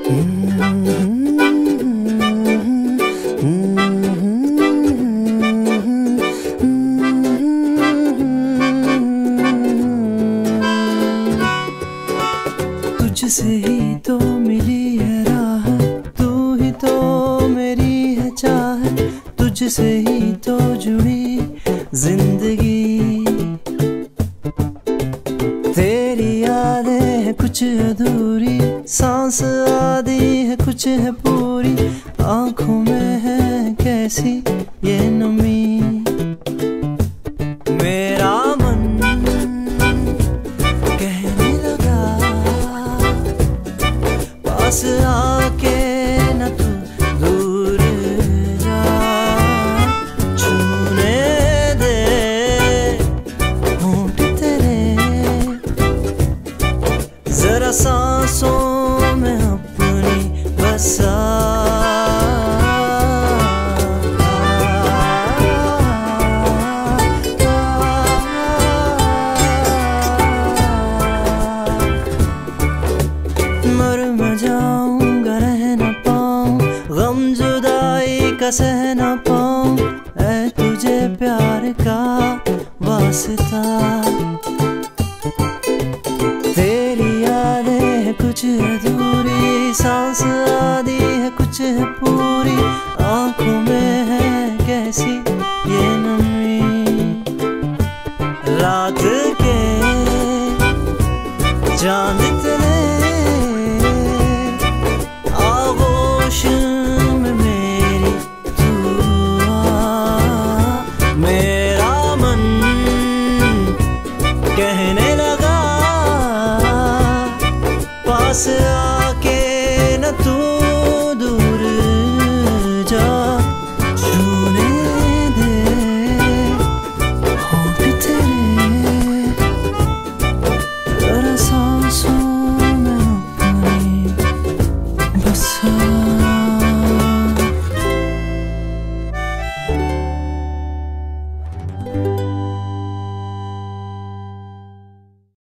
तुझसे ही तो मिली है राह, तू ही तो मेरी है चाह, तुझसे ही तो जुड़ी जिंदगी। तेरी यादें है कुछ अधूरी, सांस आधी है कुछ है पूरी, आंखों में है कैसी ये नमी। मेरा मन कहने लगा पास आके न तू दूर जा, छूने दे होंठ तेरे जरा सांसों में अपनी बसा। मर मैं जाऊंगा रह न पाऊं, गम जुदाई का सह न पाऊं, ऐ तुझे प्यार का वास्ता। तेरी यादें है कुछ अधूरी, सांस आधी है कुछ है पूरी, आंखों में है कैसी ये नमी। रात के चांद तले आगोश में मेरी तू आ, मेरा मन कहने लगा पास